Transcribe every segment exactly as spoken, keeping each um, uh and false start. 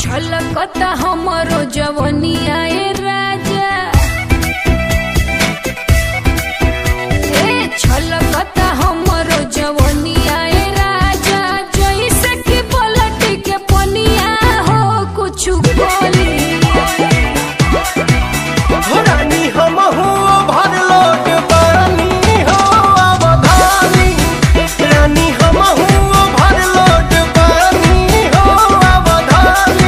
छलकता हमरो जवनिया ए राजा, ए छलकता हमरो जवनिया ए राजा, जैसे कि पलटी के पनिया हो कुछ बोली रानी हम हो भर लोट पानी हो अवधानी, रानी हम हो भर लोट पानी हो अवधानी।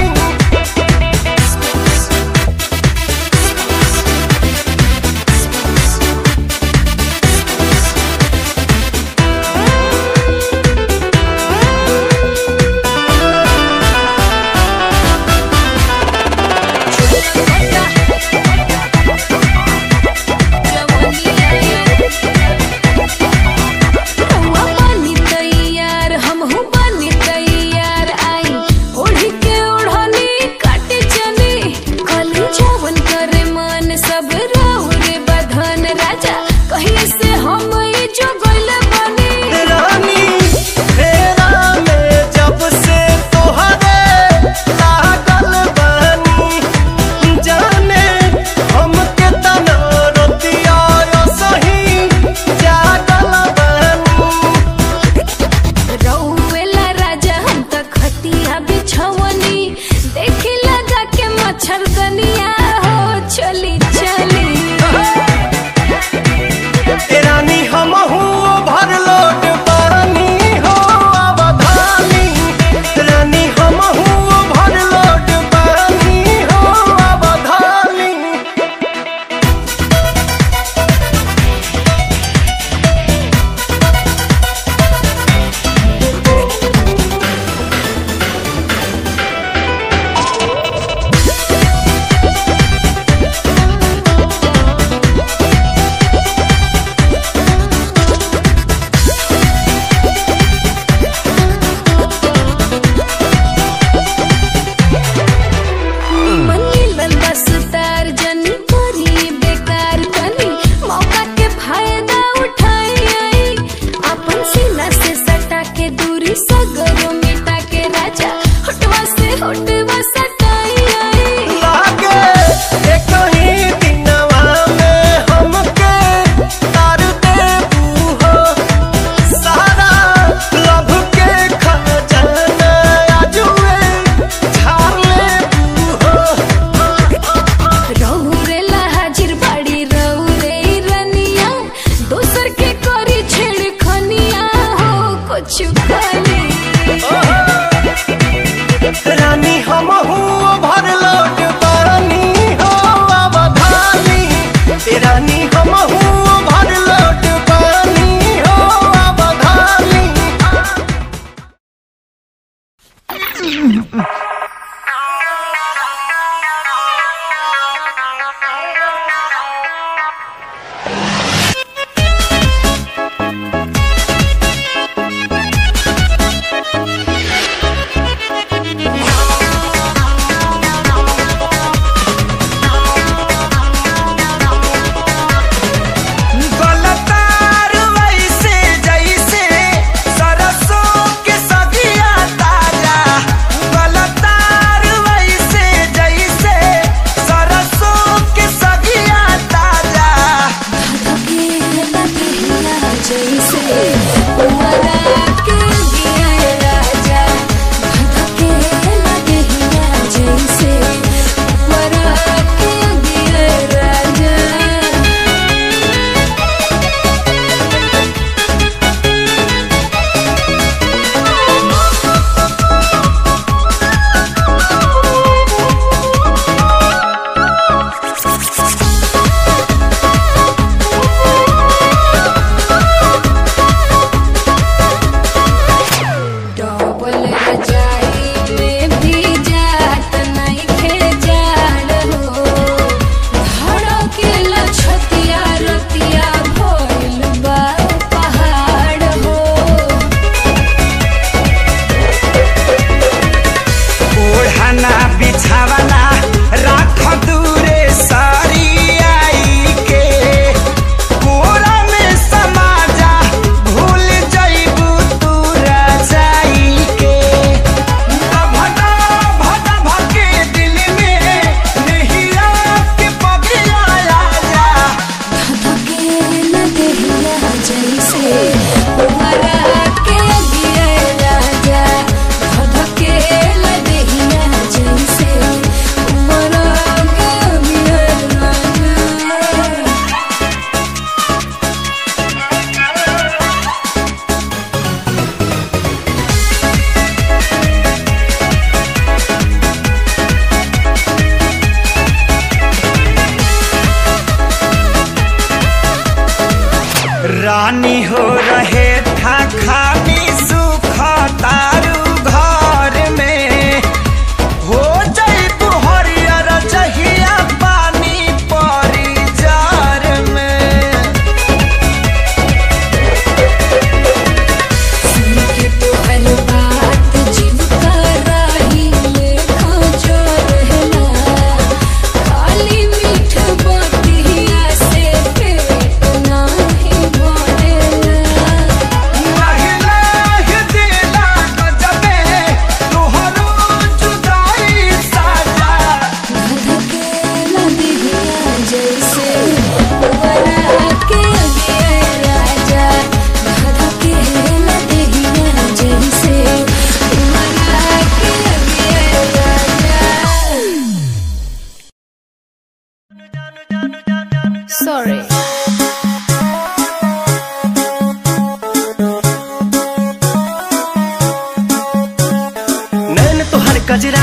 भट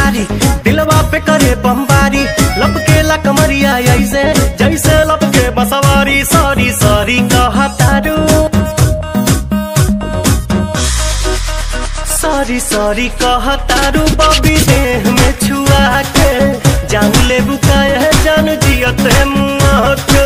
भारी, दिलवा पे करे बमबारी, लपकेला कमरिया ऐसे जैसे लपके बसवारी। सॉरी सॉरी कहा तारू, सॉरी सॉरी कहा तारू, बॉबी देह में छुआ के जान ले बुकाया है जान जियत है मुआ के।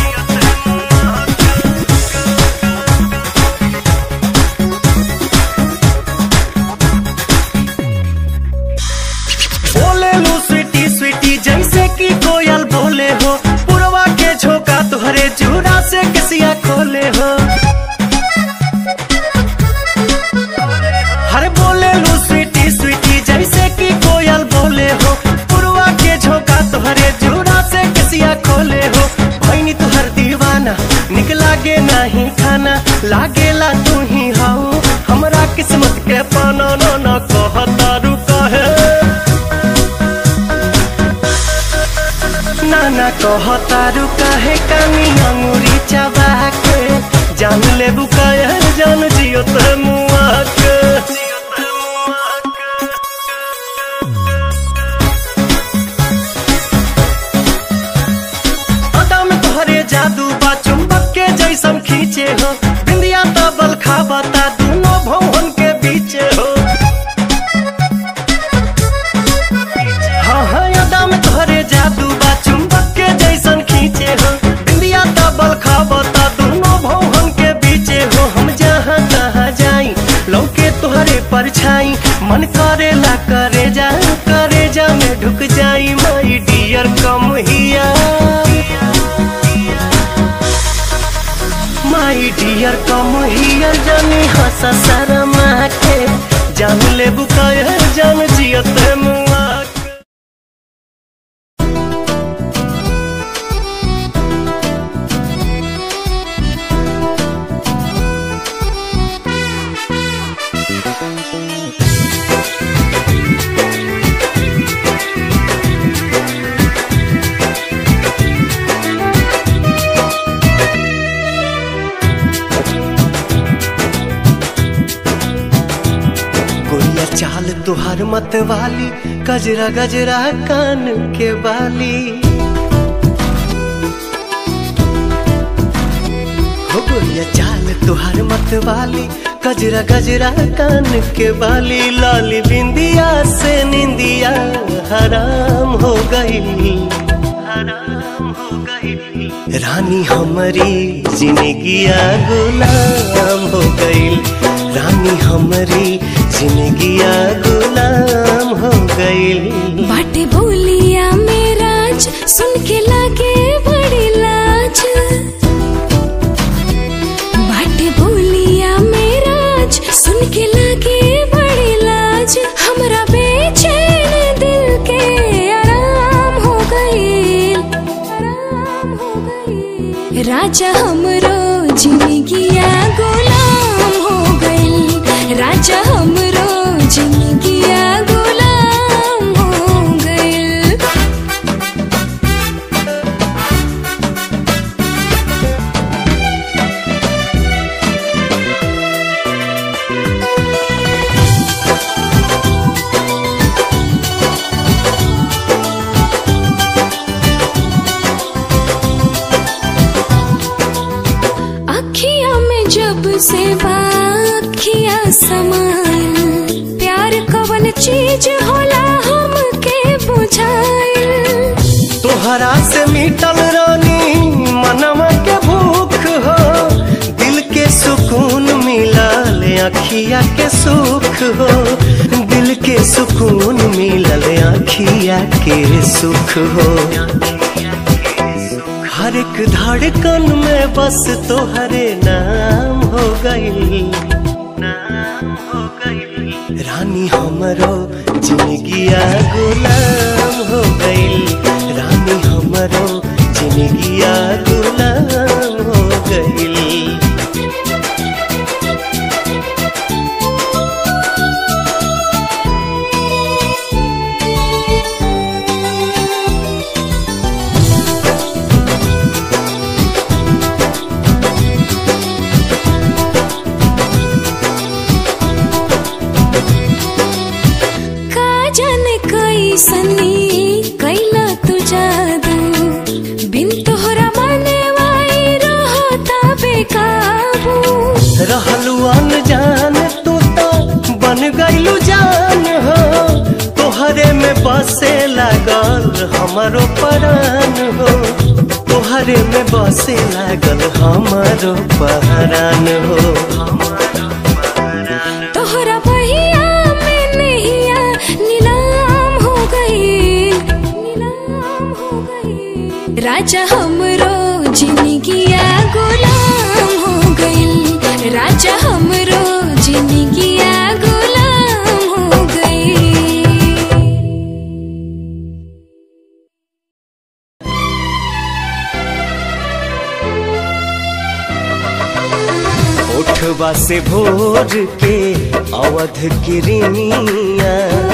जैसे कि कोयल बोले हो, पुरवा के झोंका तुहरे जूरा से कसिया खोले हो। हर बोले लू स्वीटी स्वीटी जैसे कि कोयल बोले हो, पुरवा के झोंका तुहरे जूरा से कसिया खोले हो। भैनी तुहर दीवाना निक लागे नहीं खाना, लागेला तू ही हाउ हमरा किस्मत के पाना। न न कहतारू कहे नाना कहतारू काहे कानी अंगूरी चबा के जान ले बुकाया जान जियो ते मुआ के। अदा में तोहरे जादू बा चुंबक के जैसन खींचे हो, बिंदिया तबल खाबता दोनों भवन के बीचे हो। हाँ हाँ अदा में तोहरे जादू बा चुंबक के जैसन खींचे हो, बिंदिया तबल खाबता दोनों भवन के बीचे हो। हम जहाँ तहाँ जाई लौके तोहरे परछाई, मन करेला करे जा करे जा में ढुक जाई। माई डियर कम हिया, माई डियर कम हिया, जानी हंसा शर्मा के जान ले बुकाया जान जियत मुआ। चाल तुहार मत वाली, गजरा गजरा कान के बाली, हो गोरिया चाल तुहार मत वाली, गजरा गजरा कान के बाली। लाली बिंदिया से निंदिया हराम हो गई, हराम हो गई। रानी हमारी जिंदगिया गुलाम हो गई, रानी हमारी जिंदगिया गुलाम हो गई। बाटे बोलिया मेराज सुन के लागे बड़ी लाज, बाटे बोलिया मेराज सुन के लागे बड़ी लाज। हमरा बेचैन दिल के आराम हो गई, आराम हो गई। राजा हमरो जिंदगिया गुलाम हो गई, राजा हमरो जिंदगिया गुलाम हो गई। अखियां में जब से बाखियां समाइल, प्यार कवन चीज होला हमके बुझाइल। तोहरा से मिटल रानी मनवा के भूख हो, दिल के सुकून मिलल अखिया के सुख हो, दिल के सुकून मिलल अखिया के सुख हो। हर एक धड़कन में बस तोहरे नाम हो गई, नाम हो गई। रानी हमरो जिंदगिया गुलाम हो गई, रानी हमरो जिंदगिया गुलाम हो गई। ऐसनी कैला तू जादू बिन तोहरा माने वाई रहता बेकाबू। रहलू अनजान तू तो बन गईलू जान हो, तोहरे में बसे लागल हमारो परान हो, तोहरे में बसे लागल हमारो परान हो। तोहरा बहिया में नैया नीलाम हो गई, नीलाम हो गई। राजा हमरो जिंदगिया गुलाम हो गई, राजा हमरो जिंदगिया गुलाम हो गई। उठवा से भोर के अवध किरनिया,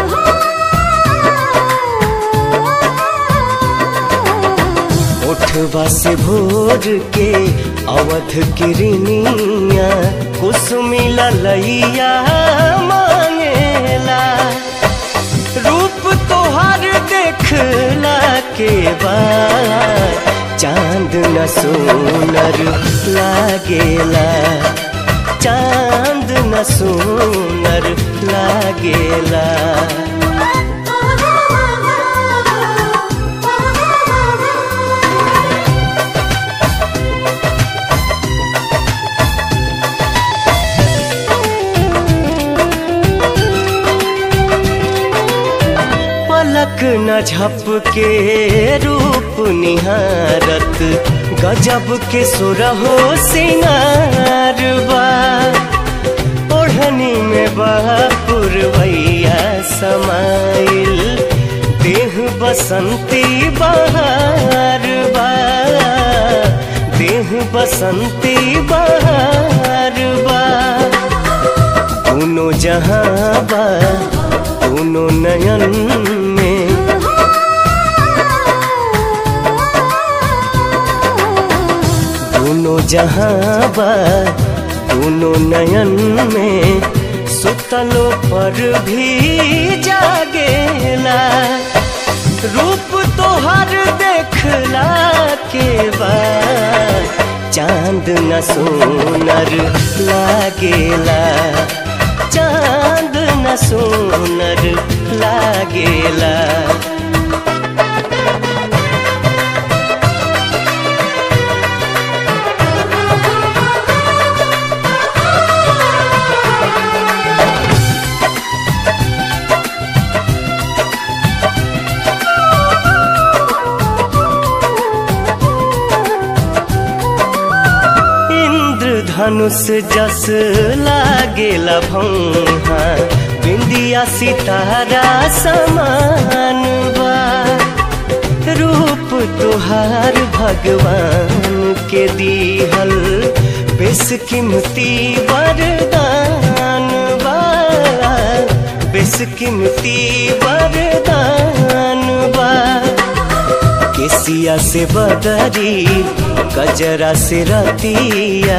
उठवा से भोर के अवध किरनिया, कुसुमी ललैया मांगेला। रूप तोहर देखला के बाद चांद न सोनर लागेला, चांद न सोनर लागेला। पलक न झपके रूप निहारत, गजब के सुरहो सिंगार बा। ओढ़नी में पुरवैया समाइल, देह बसंती बहार बा, देह बसंती बहार बा। दोनों जहां बा दोनों नयन में, दोनों जहां बा दोनों नयन में, सुतलों पर भी जागेला। रूप तोहर देखला के बाद चांद न सोनर लागेला, चांद न सोनर लागेला। धनुष जस लागेला भौहा, बिंदिया सितारा समान बा। रूप तुहार भगवान के दीहल बेशकीमती वरदान बा, बेशकीमती वरदान बा। केसिया से बदरी गजरा से रतिया,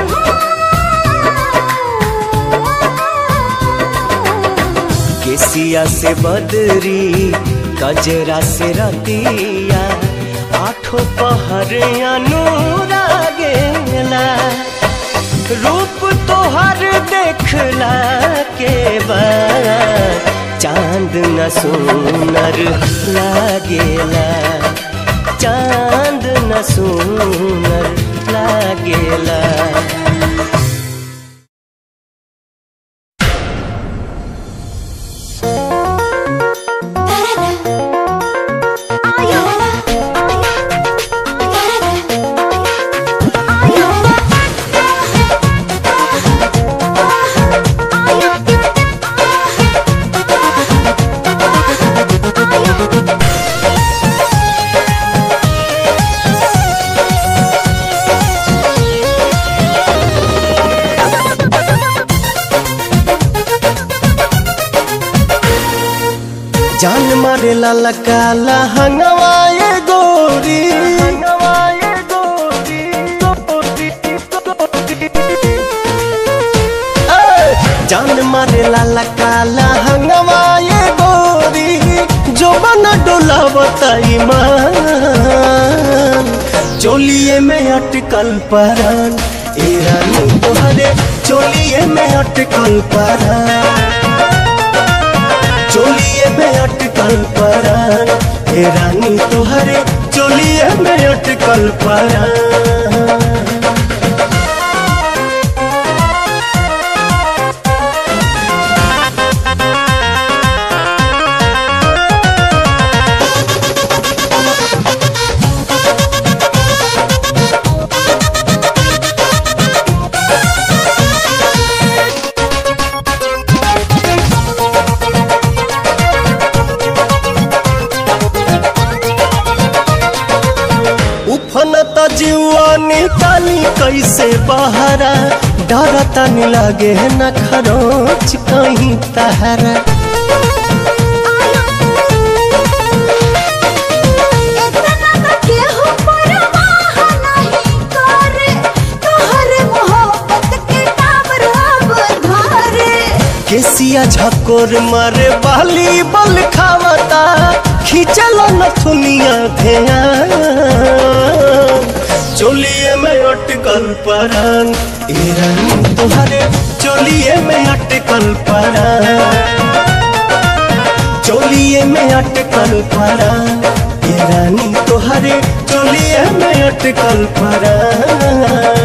केसिया से बदरी गजरा से रतिया, आठों पहर अनुरागेला। रूप तोहर देखला के बाद चांद न सोनर लागेला, चांद न सोनर लागेला। जान मारे लाला काला हंगवाए गोरी, हंगवाए गोरी, गोरी, गोरी। जान मारे लाला काला हंगवाए गोरी, जो बना डोला बताई मान चोलिए में अटकल परान ए रानी तोहरे चोलिए में अटकल परान चोलिए में अटकल परान ए रानी तोहरे चोलिए में अटकल परान। उफनता जीवा निकाली कैसे बहारा डरता नहीं लागे न खरोच कहीं तहरा केसिया झकोर मारे बाली बल खावता खींचल नथुनिया धेया चोलिए में अटकल परान ए रानी तोहरे चोलिए में अटकल परान चोलिए में अटकल परान ए रानी तोहरे चोलिए में अटकल परान।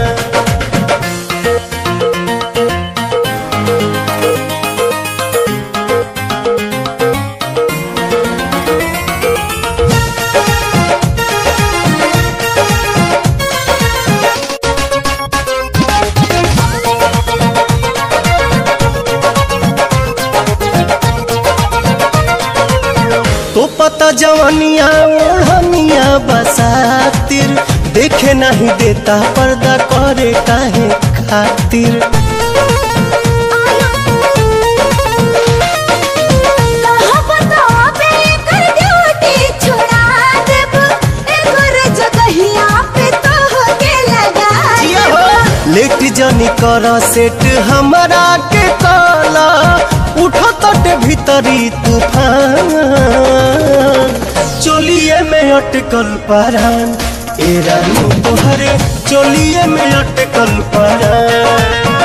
तो पता जवानिया ओढ़निया बसातिर देखे नहीं देता पर्दा करे काहे खातिर लेट जानी कर सेट हमारा के काला उठो तटे भीतरी तूफान चोलिए में अटकल परान ए रानी तोहरे चोलिए में अटकल परान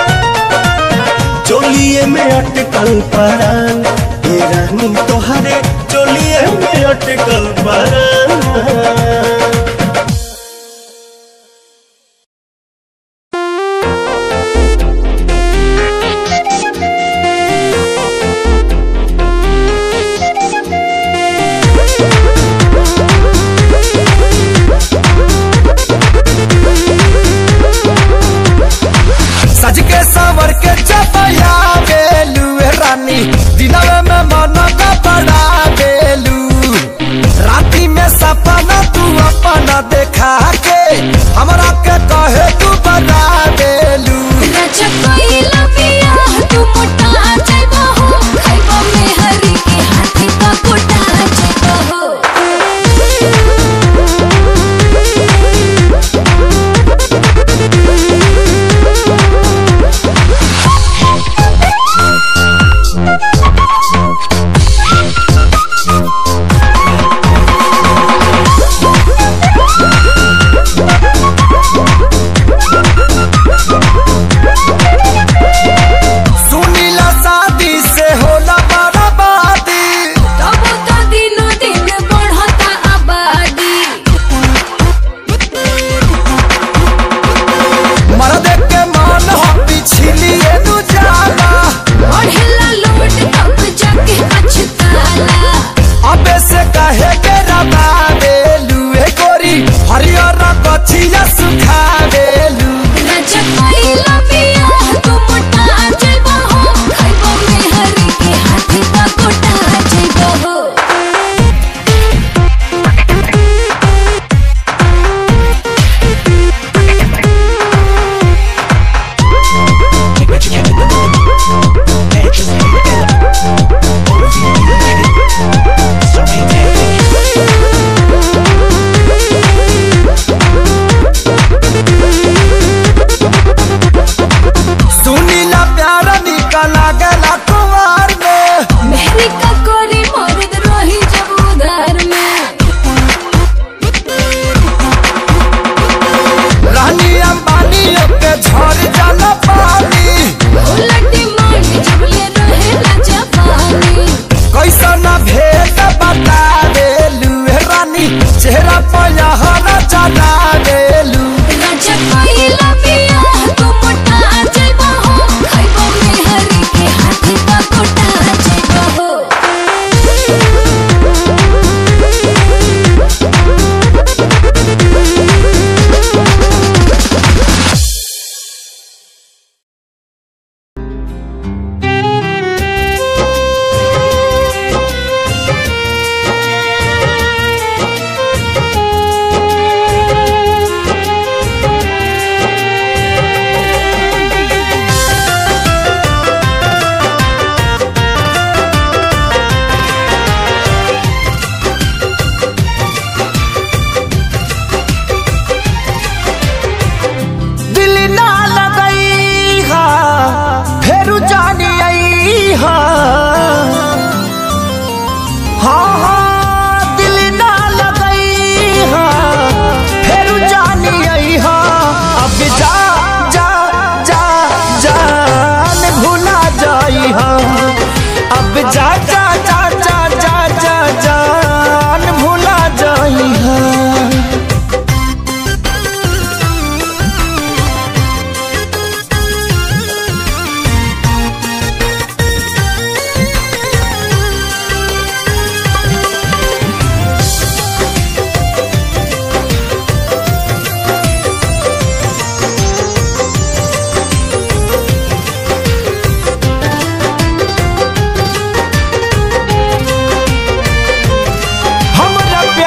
चोलिए में अटकल परान ए रानी तोहरे चोलिए में अटकल परान। सज के सवर के चपया बेलू रानी दिनवे में मन का बड़ा बेलू राती में सपना तू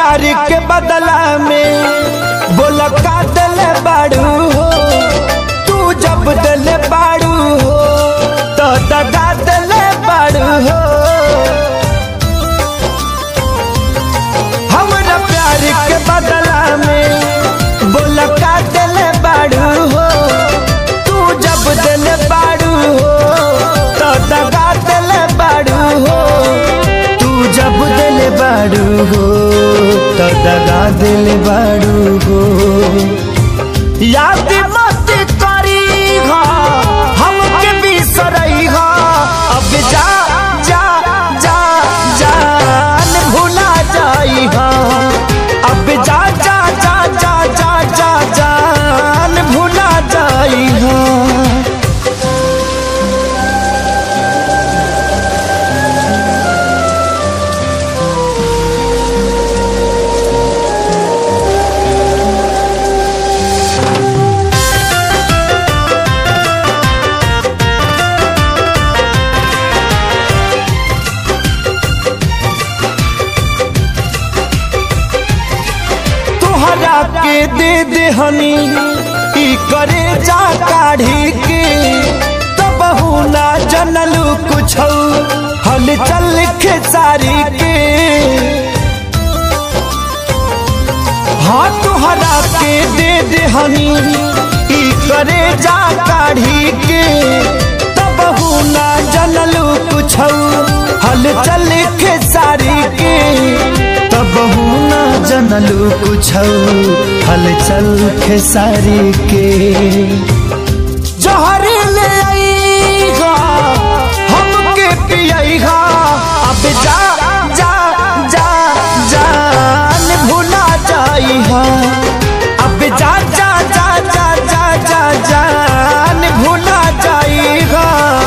प्यार के बदला में बोला का दिल बाड़ू हो, तू जब दिल बाड़ू हो तो दगा दिल बाड़ू हो। हमरा प्यार के बदला में बोला का दिल बाड़ू हो, तू जब दिल बाड़ू हो तो दगा दिल बाड़ू हो। तू जब दिल बाड़ू हो तो दगा दिल बाड़ू हो। याद मत करी हा हमके बिसरई हा, अब जा जा जा जान भुला जाई हा। अब जा जा जा जा जा जा जान भुला जाई हा। के दे दे हनी ई करे जा काढ़ी के, तब ना जनलू कुछ हल चल खेसारी के। हाँ तुहरा के दे दे हनी ई करे जा काढ़ी के, तब ना जनलू कुछ हल चल खेसारी के। तब ना जनलू कुछ हलचल खेसारी के। जहर ले आईगा हमके पियईगा, अब जा जा जा जान भुला जाईगा। अब जा जा जा जा जा जा जान भुला जाईगा।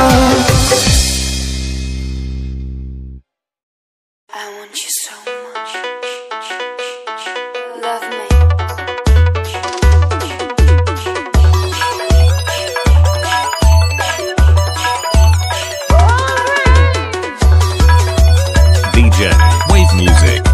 I want you so much. Love me. D J Wave Music.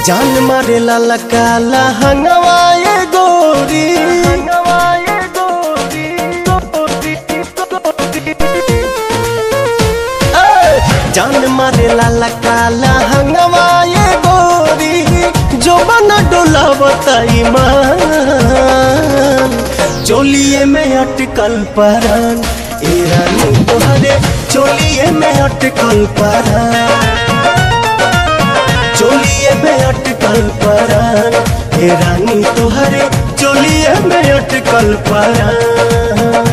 जान मारे लाला काला हंगवाए गोरी हंगवाए गोरी जान मारे लाला काला हंगवाए गोरी जो बना डोला बताई मान चोलिए में अटकल परान ए रानी तोहरे चोलिए में अटकल परान चोलिए में अटकल परान हे रानी तोहरे चोलिए में अटकल परान।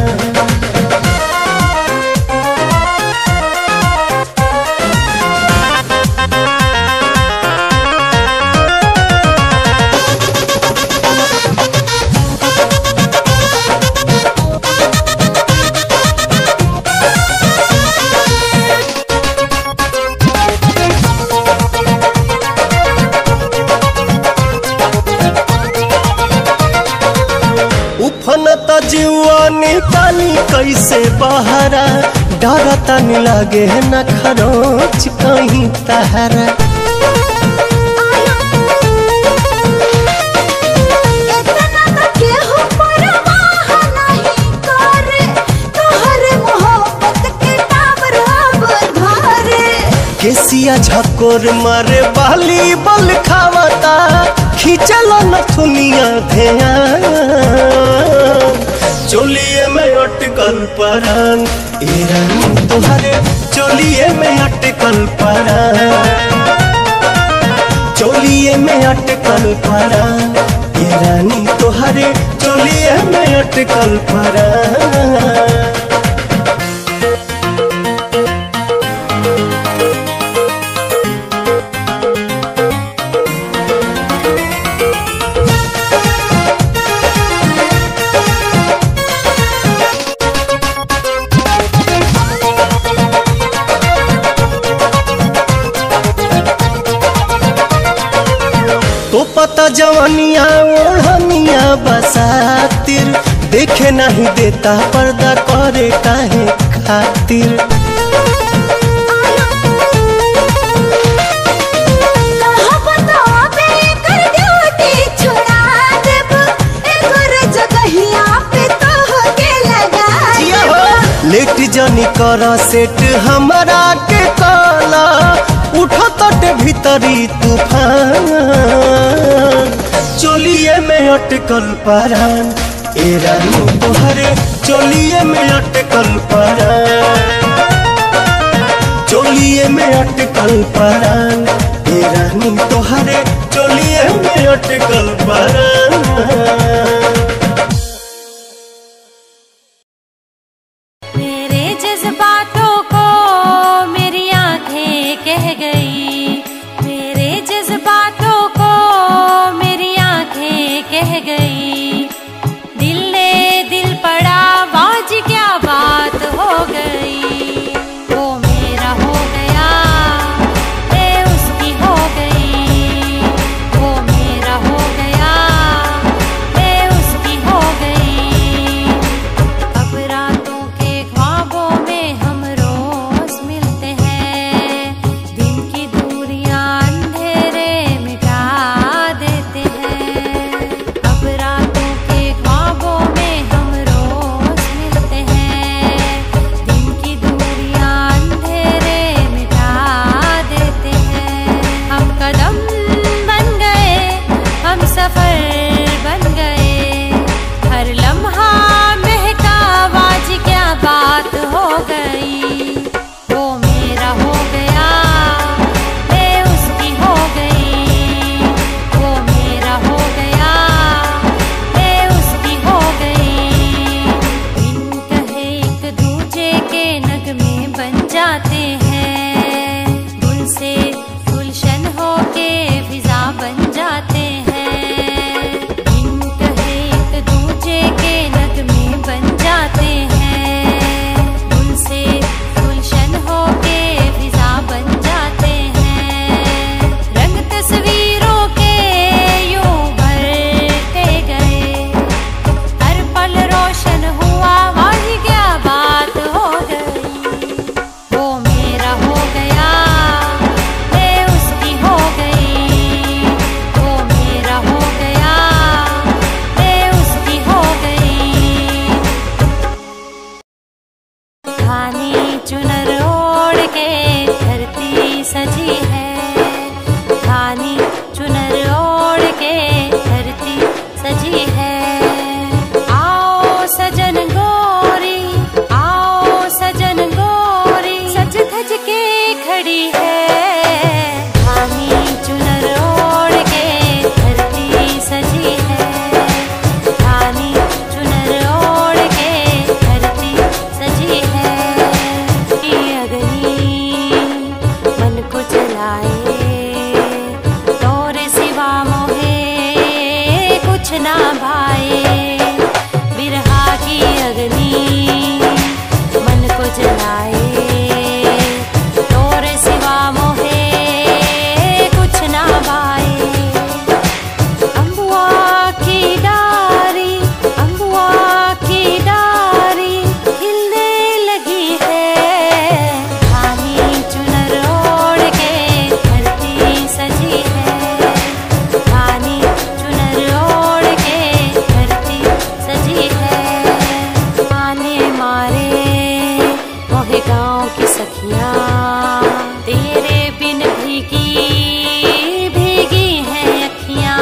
उफनता जीवानी तानी कैसे बहरा डरता नहीं लागे न खरोच कहीं तहरा केसिया झकोर मारे बाली बल खावता खींचल नथुनिया ध्यान चोलिए में अटकल परान ए रानी तोहरे चोलिए में अटकल परान चोलिए में अटकल परान ए रानी तोहरे चोलिए में अटकल परान। तो पता जवानिया ओढ़निया बसातिर देखे नहीं देता पर्दा करे काहे खातिर लेट जानी कर सेट हमारा के काला उठो तट भीतरी तूफान चोलिए में अटकल परान ए रानी तोहरे चोलिए में अटकल परान चोलिए में अटकल परान ए रानी तोहरे चोलिए में अटकल परान। उसकी ना भाए। बिरहा की अग्नि मन को जलाए, तोरे सिवा मोहे कुछ ना भाए। अम्बुआ की डारी, अम्बुआ की डारी खिलने लगी है। धानी चुनर ओढ़ के धरती सजी है। धानी चुनर ओढ़ के धरती सजी है। आने मारे मोहे गाँव की सखियाँ, तेरे बिन भीगी भीगी हैं अखियाँ।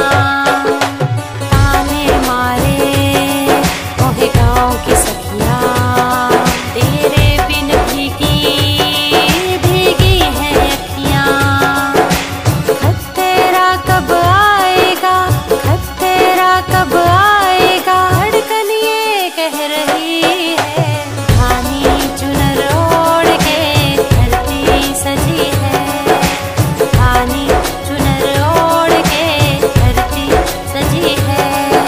ताने मारे मोहे गाँव की सखियाँ, तेरे बिन भीगी भीगी हैं अखियाँ। खत तेरा कब आएगा, खत तेरा कब आएगा, धड़कन ये कह रही है। धानी चुनर ओढ़ के धरती सजी है। धानी चुनर ओढ़ के धरती सजी है।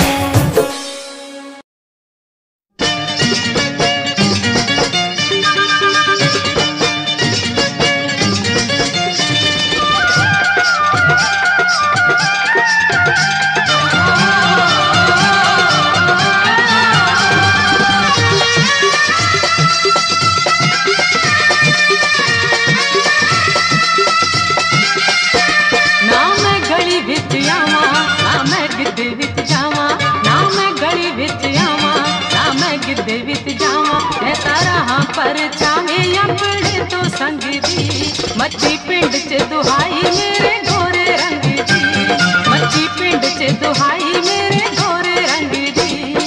ना मैं गली विच आवां, ना मैं गिद्दे विच जावां। ना मैं गली विच आवां, ना मैं गिद्दे विच जावां। मैं तारा हाँ पर चावे अपने तो संग दी। मच्छी पिंड च दुहाई मेरे गोरे रंग दी। मच्छी पिंड च दुहाई मेरे गोरे रंग दी।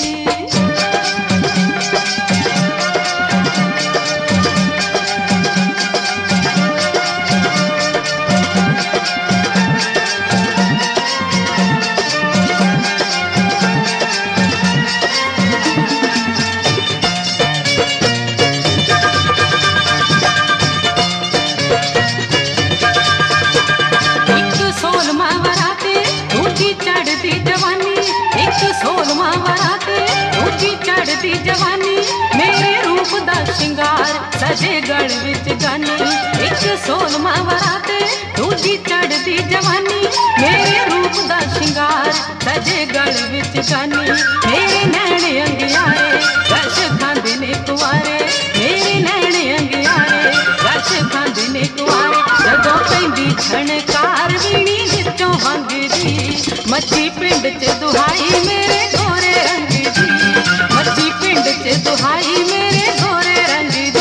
एक सोलमा वराते दूजी चढ़ती जवानी। एक सोलमा वराते दूजी चढ़ती जवानी। मेरे रूप दा शिंगार सजे गढ़ विच गानी। एक सोलमा वराते दूजी चढ़ती जवानी। मेरे रूप दा शिंगार सजे गढ़ विच गानी। मेरे नैन अंगियारे रश खांदे ने कुआरे। मेरे नैन अंगियारे रश खांदे ने कुआरे। जदों पैंदी झणकार वीणी विचों वंगदी। मच्छी पिंड च दुहाई मेरे गोरे रंग दी। मच्छी पिंड च दुहाई मेरे गोरे रंग दी।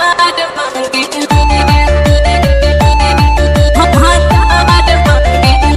हाँ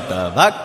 हट भाग।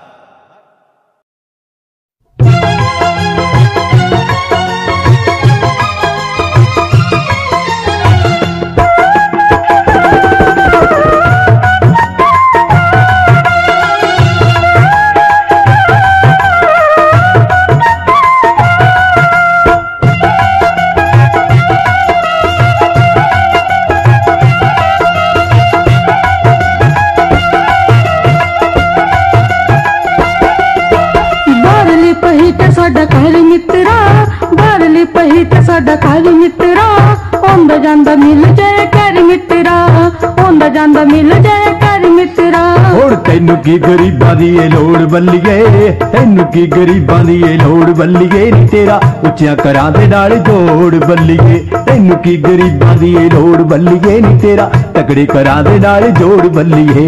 साडा घर मित्रा बारली पही ते साडा घर मित्रा ओंदा जांदा मिल जाए कर मित्रा ओंदा जांदा मिल जाए कर मित्रा। हुण तैनू की गरीबां दी ए लोड़ बल्लीए तैनू की गरीबां दी ए लोड़ बल्लीए नी तेरा उच्चियां करां दे नाल जोड़ बल्लीए तैनू की गरीबां दी ए लोड़ बल्लीए नी तेरा तगड़े करां दे नाल जोड़ बल्लीए।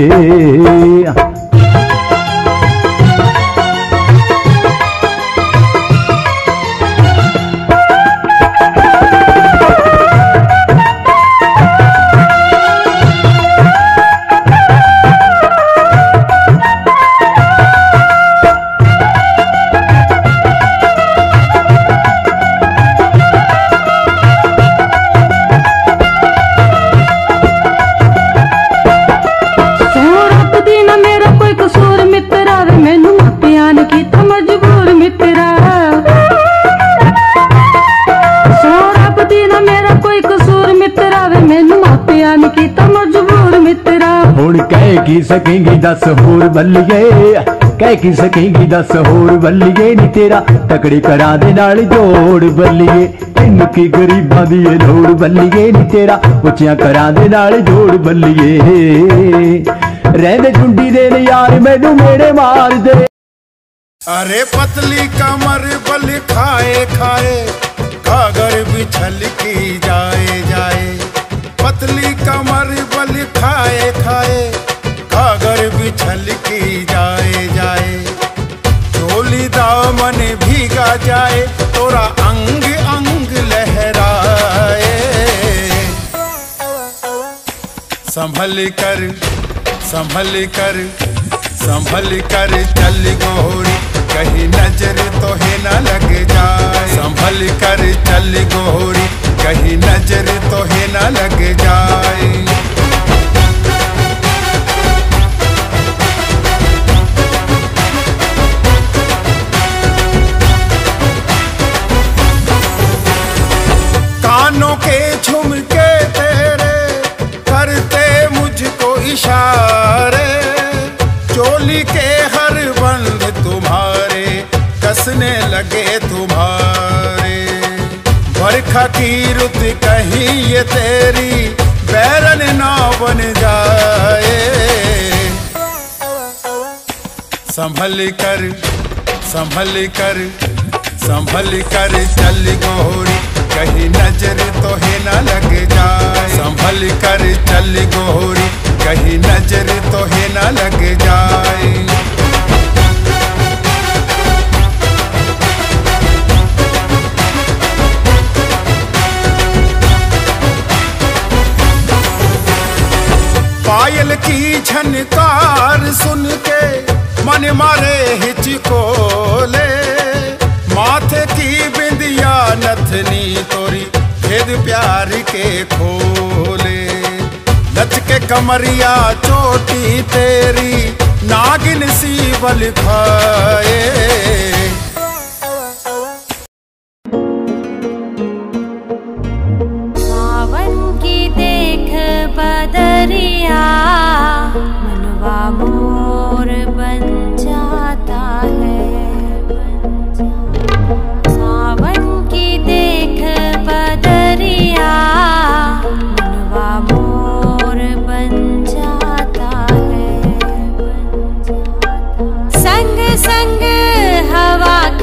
की सकेंगी दस होर बल्लीए कह की सकेंगी दस होर बल्लीए नी तेरा तकड़े करा दे नाल जोड़ बल्लीए तैनू की गरीबां दी ए लोड़ बल्लीए नी तेरा उच्चियां करा दे नाल जोड़ बल्लीए। रहंदे झुंडी दे यार मैनू मेरे मार दे। अरे पतली कमर बल खाए खाए घाघर बिछल की जाए जाए पतली कमर बल खाए खाए घाघर बिछल की जाए जाए चोली दामन भीगा जाए तोरा अंग अंग लहराए संभल कर संभल कर संभल कर चल गोरी कहीं नजर तो है न लग जाए संभल कर चल गोरी कहीं नजर तो है न लग जाए। कानों के झुमके तेरे करते मुझको इशारे चोली के हर बंद तुम्हारे कसने लगे तुम्हारे बरखा की रुत कहीं ये तेरी बैरन ना बन जाए संभल कर संभल कर संभल कर चल गोरी कहीं नजर तो है न लग जाए संभल कर चल गोरी कहीं नजर तो है न लग जाए। पायल की झनकार सुन के मन मारे हिचकोले माथे की बिंदिया नथनी तोरी भेद प्यार के खोले लचके कमरिया चोटी तेरी नागिन सी बल खाए सावन की देख बदरिया मनवा मोर बन जाता है सावन की देख बदरिया मनवा मोर बन जाता है संग संग हवा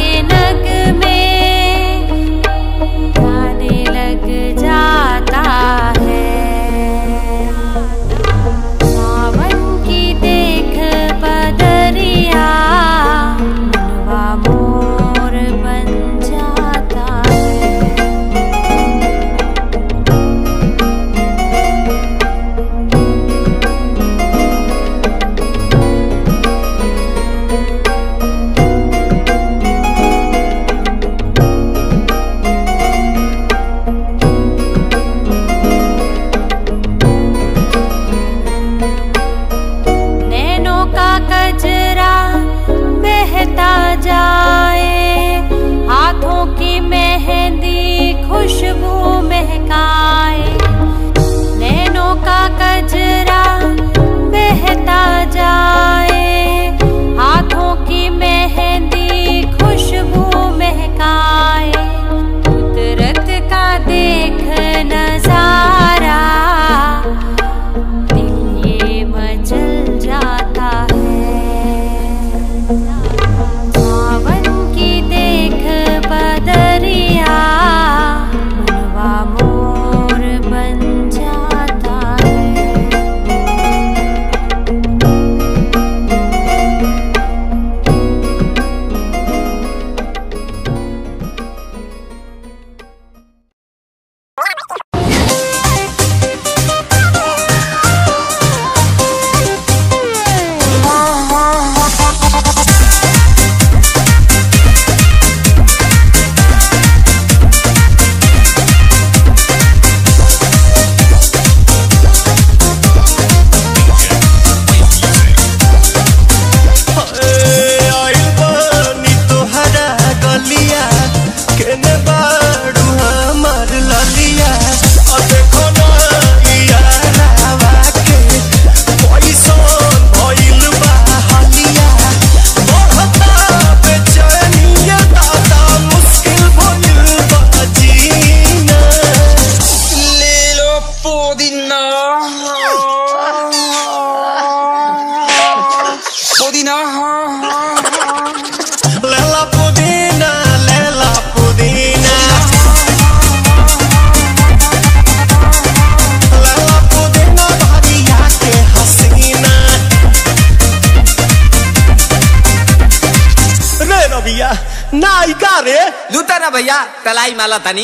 भैया तलाई माला तनी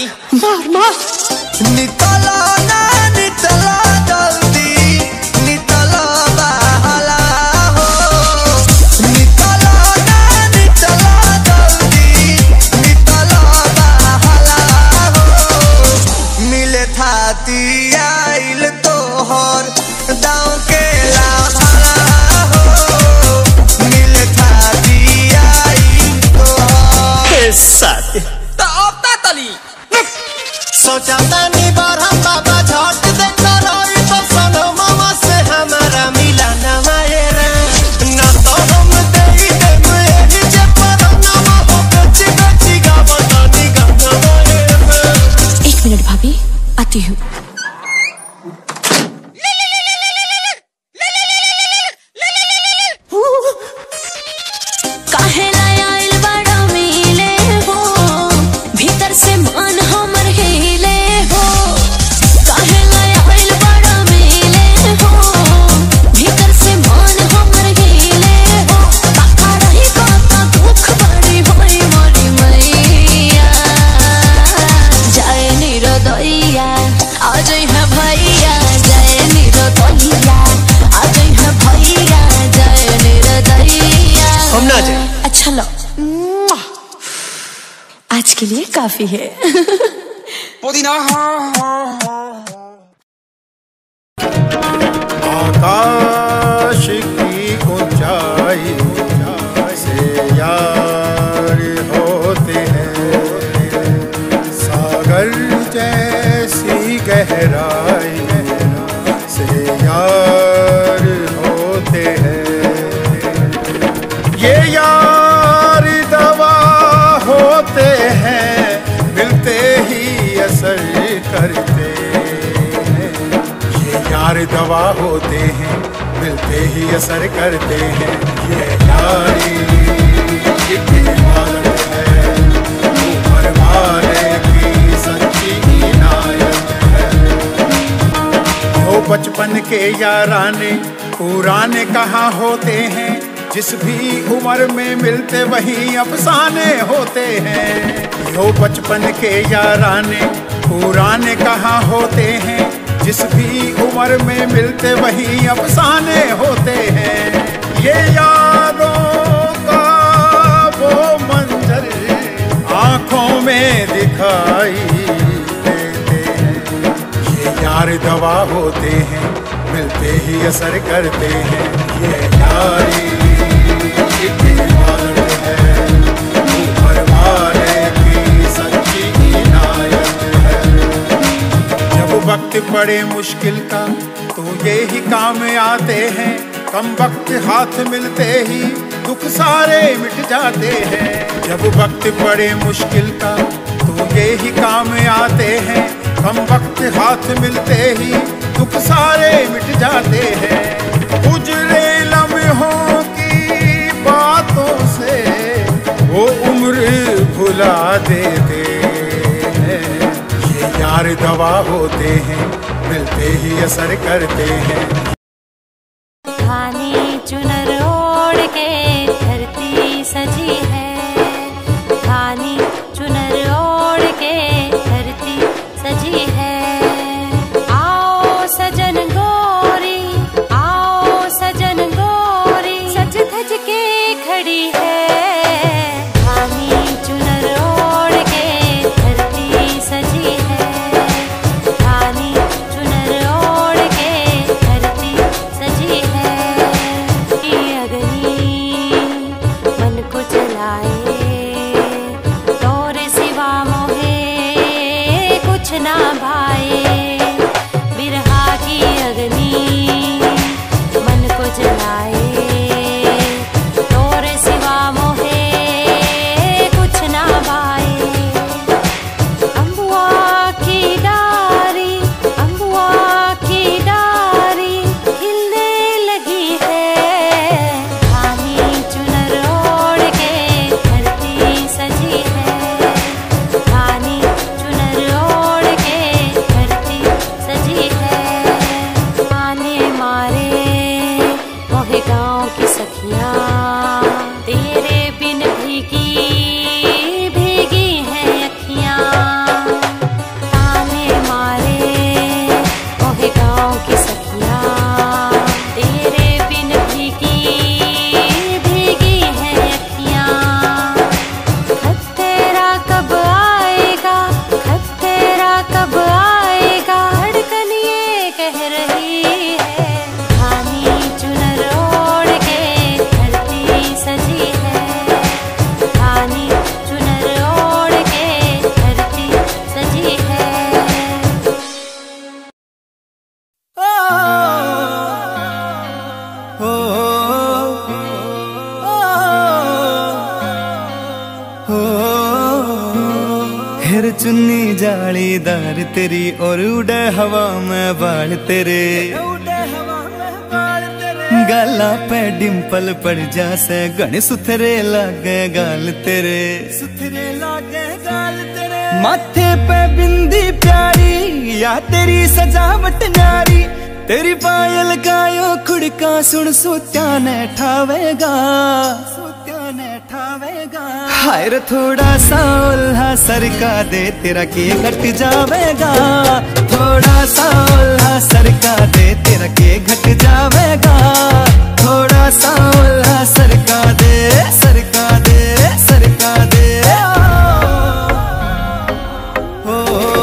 नितला ना नितला जल्दी नितला बहला हो नितला ना नितला जल्दी नितला बहला हो मिले थाती आइल तोहर दाव के लाहला हो मिले थाती आइल तोहर साथ तो ओता तली सोचा तानी बार हम बाबा झट देखना रही तो सनो मामा से हमारा मिला ना मायरा ना तो हम देई देम एही जे परनामा हो गची गची गावतानी गाना मायरा। एक मिनट भाभी, आती हूँ। काहे लायल बड़ा मिले हो भीतर से मन हमर हिले हो काहे लायल बड़ा मिले हो भीतर से मन हमर हिले हो काका रही काका दुख बड़ी होई मोरी मैया जाए निरोदैया आज है भैया जाए निरोदैया आज है भैया जाए निरोदैया हम ना जाए। अच्छा लो आज के लिए काफी है। पुदीना आकाश की ऊंचाई से यार होते हैं सागर जैसी गहराई से यार होते हैं ये यार दवा होते हैं मिलते ही असर करते हैं ये यार दवा होते हैं मिलते ही असर करते हैं ये यारी एक इबादत है ऊपर वाले की सच्ची इनायत है। वो बचपन के याराने पुराने कहाँ होते हैं जिस भी उम्र में मिलते वही अफसाने होते हैं। यो बचपन के याराने पुराने कहाँ होते हैं जिस भी उम्र में मिलते वही अफसाने होते हैं। ये यारों का वो मंजर आँखों में दिखाई देते हैं ये यार दवा होते हैं मिलते ही असर करते हैं ये यारी एक इबादत है ऊपर वाले की सच्ची इनायत है। जब वक्त पड़े मुश्किल का तो ये ही काम आते हैं कम वक्त हाथ मिलते ही दुख सारे मिट जाते हैं। जब वक्त पड़े मुश्किल का तो ये ही काम आते हैं कम वक्त हाथ मिलते ही दुख सारे मिट जाते हैं। उजड़े लम्हों की बातों से वो उम्र भुला देते हैं ये यार दवा होते हैं मिलते ही असर करते हैं। धानी चुनर ओढ़ के धरती सजी है धानी चुनर ओढ़ के धरती सजी है। आओ सजन गोरी आओ सजन गोरी सज धज के खड़ी है धानी चुनर ओढ़ के धरती सजी है धानी चुनर ओढ़ के धरती सजी है। ये अग्नि मन को जलाए तोरे सिवा मोहे कुछ ना भाए बिरहा की अग्नि मन को जलाए तोरे सिवा मोहे कुछ ना भाए। अम्बुआ की डारी अम्बुआ की डारी खिलने लगी है धानी चुनर ओढ़ के धरती सजी है धानी चुनर ओढ़ के जालीदार तेरी और उड़े हवा में बाल तेरे, गाला पे डिम्पल पड़ जा से गण सुथरे लागे गाल तेरे, सुथरे लागे गाल तेरे। माथे पे बिंदी प्यारी या तेरी सजावट न्यारी, तेरी पायल गायो खुड़का सुन सोत्या ने ठावेगा, सोत्या ने ठावेगा। हाय रे थोड़ा सा उल्हा सरका दे तेरा के घट जावेगा, थोड़ा सा उल्हा सरका दे तेरा के घट जावेगा, थोड़ा सा उल्हा सरका दे, सरका दे, सरका दे। ओ,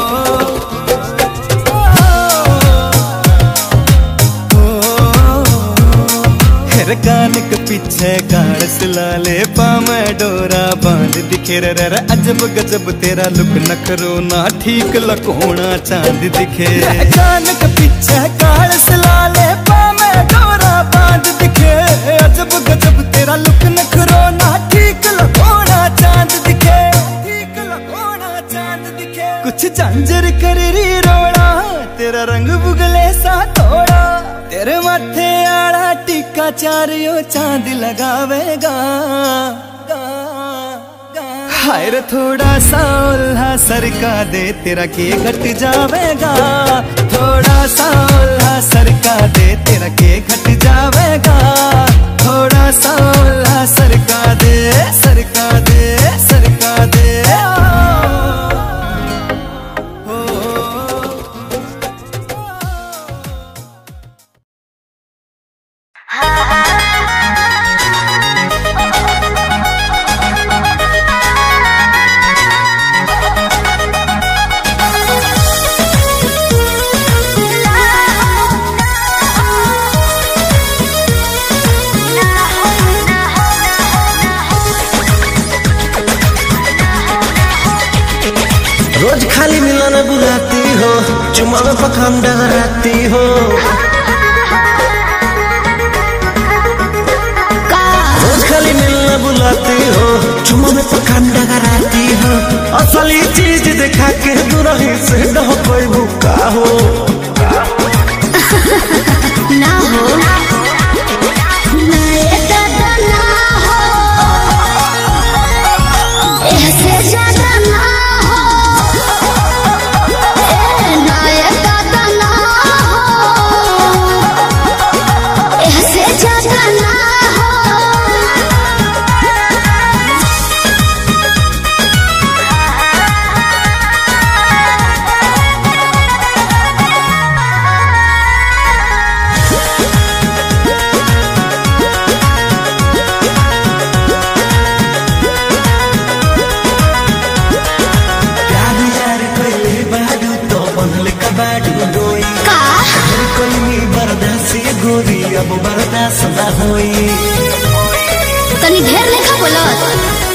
कान के पीछे काड़ सिलाले पामे डोरा बांध दिखे रे रे अजब गजब तेरा लुक नखरो ना ठीक लकोना चांद दिखे। कान के पीछे काड़ सिलाले पामे डोरा बांध दिखे, अजब गजब तेरा लुक नखरो ना ठीक लकोना चांद दिखे, ठीक लकोना चांद दिखे। कुछ झांझर कर री रोड़ा तेरा रंग बुगले सा थोड़ा, तेरे माथे आड़ा टीका चारियो चांद लगावेगा। हाय रे थोड़ा सा उल्हा सरका दे तेरा के घट जावेगा, थोड़ा सा उल्हा सरका दे तेरा के घट जावेगा, थोड़ा सा उल्हा सरका दे, सरका दे, सरका दे। रोज खाली मिलने बुलाती हो, चुम्मा में पखान डगराती हो, रोज खाली मिलने बुलाती हो, चुम्मा में पखान डगराती हो। असली चीज दिखा के दुरही से डह कोई भूखा हो ना हो ना ये दादा ना हो, ऐसे ज्यादा ना हो, ना ये दादा ना हो, ऐसे ज्यादा ना हो। गोरी अब बर्दाश्त ना होई, तनी ढेर लेखा बोलत।